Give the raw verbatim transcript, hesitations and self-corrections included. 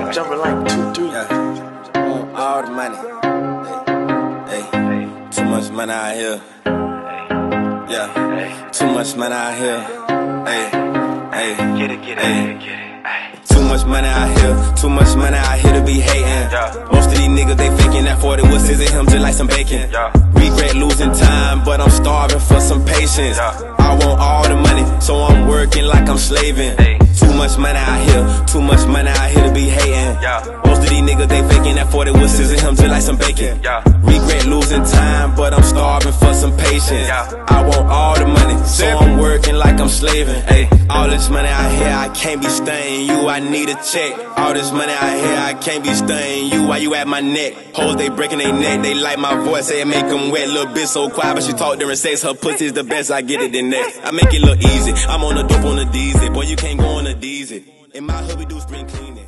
jumping like two, three. Yeah. Want all the money. Hey, hey. Too much money out here. Yeah. Too much money out here. Hey, hey. Get it, get it, get it, get it. Too much money out here, too much money out here to be hating. Yeah. Most of these niggas, they faking that forty wood scissor him just like some bacon. Yeah. Regret losing time, but I'm starving for some patience. Yeah. I want all the money, so I'm working like I'm slaving. Hey. Too much money out here, too much money out here to be hating. Yeah. Most of these niggas, they faking that forty wood scissor him just like some bacon. Yeah. Regret losing time, but I'm starving for some patience. Yeah. I want all the money, so I'm working like I'm slaving. Hey, all this money out here, I can't be stunning you, I need a check. All this money out here, I can't be stunning you, why you at my neck? Hoes, they breaking their neck, they like my voice, say it make them wet. Little bitch so quiet, but she talk during sex, her pussy's the best, I get it in next. I make it look easy, I'm on the dope on the D Z, boy you can't go on the D Z. In my hood we do spring cleaning.